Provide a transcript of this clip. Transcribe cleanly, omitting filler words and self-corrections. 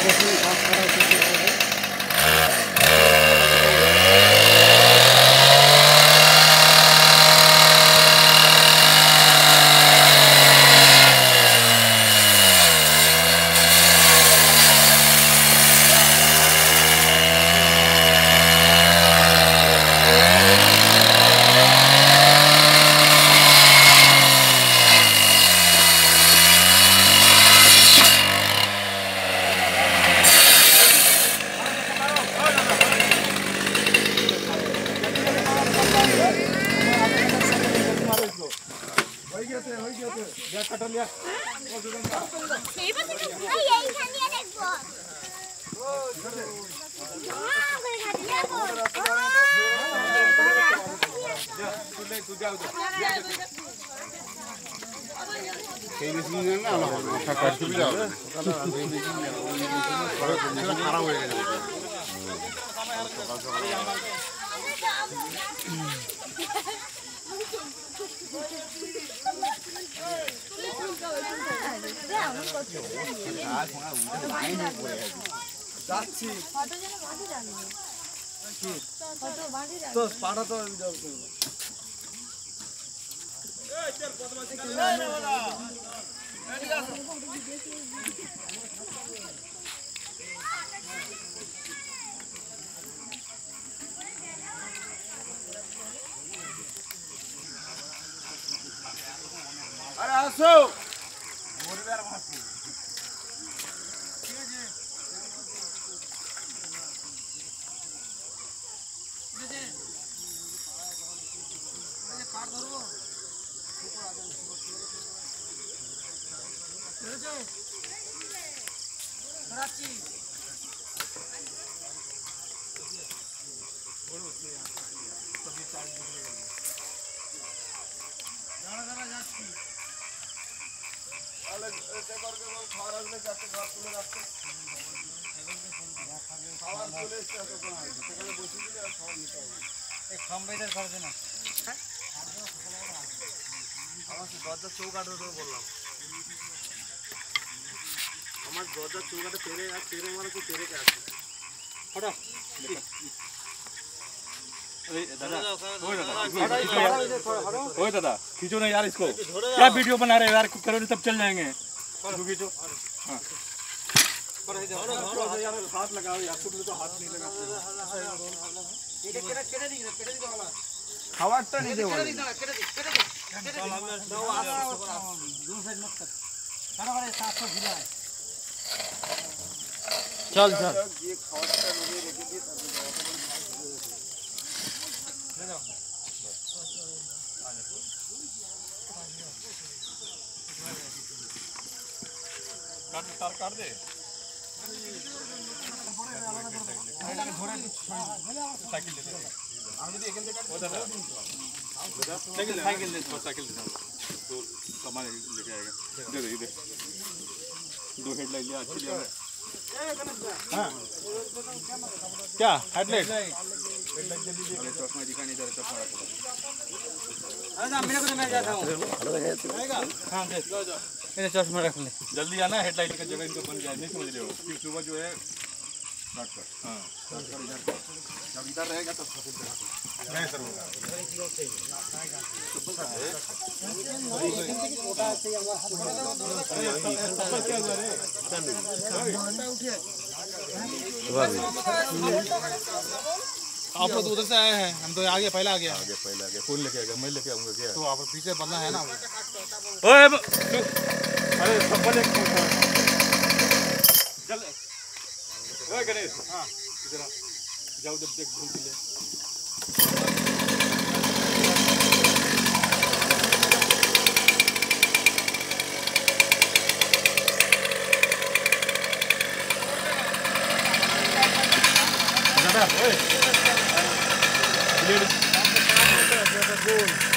ओए दादा खींचो ना यार इसको, क्या वीडियो बना रहे हो यार, करो सब चल जाएंगे। खींचो हाँ हाथ लगाओ यार, तुम तो हाथ नहीं लगाते। हवा नहीं दे चल चल काट दे साइकिल तो सामान लेके आएगा। दे दो हेडलाइट लिया अच्छी लिया। हाँ क्या हेडलाइट चश्मा दिखाने जा रहे, चश्मा चश्मा रख ले, जल्दी आना। हेडलाइट का जगह इनको बन गया, नहीं समझ रहे हो। फिर सुबह जो है हाँ जब इधर रहेगा तब नहीं सर आप लोग उधर से आए हैं, हम तो आगे पहले आ गया। कौन लेके आएगा? मैं लेके आऊंगा क्या? तो आप पीछे बंदा है ना। ओए अरे चप्पल एक चल। ओए गणेश हाँ इधर जाओ, जब देख ढूंढ ले। दादा ओए